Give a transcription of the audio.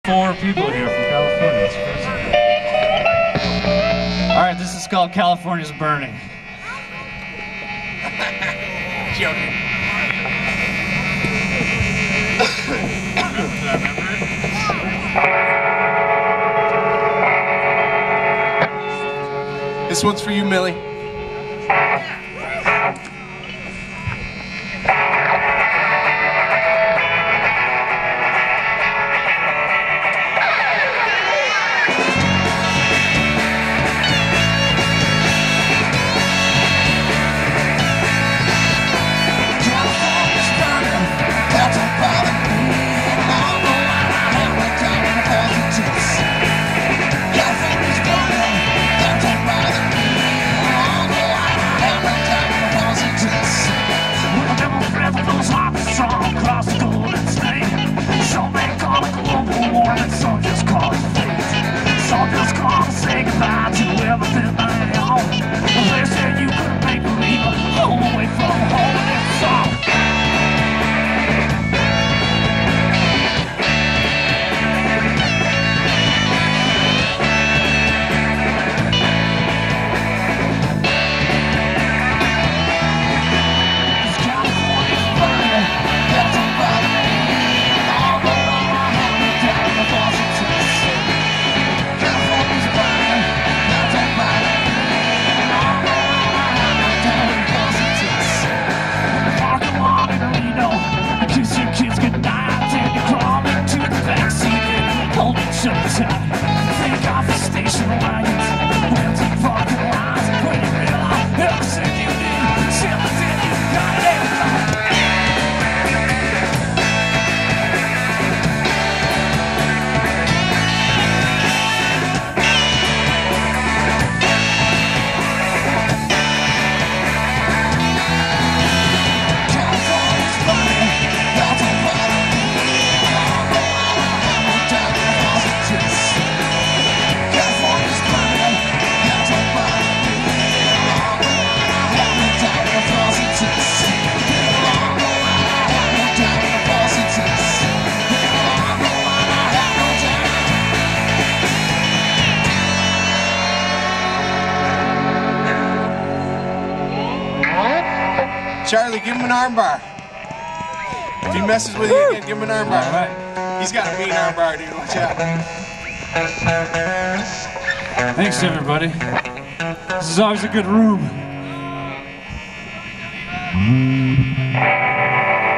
4 people here from California. It's crazy. Alright, this is called California's Burning. Joking. This one's for you, Millie. Take off the station wagons, we'll take fucking lines. When you realize everything you need, everything you got it. California's burning, that's a bother me. Charlie, give him an armbar. If he messes with you again, give him an armbar. All right. He's got a mean armbar, dude. Watch out. Thanks, everybody. This is always a good room.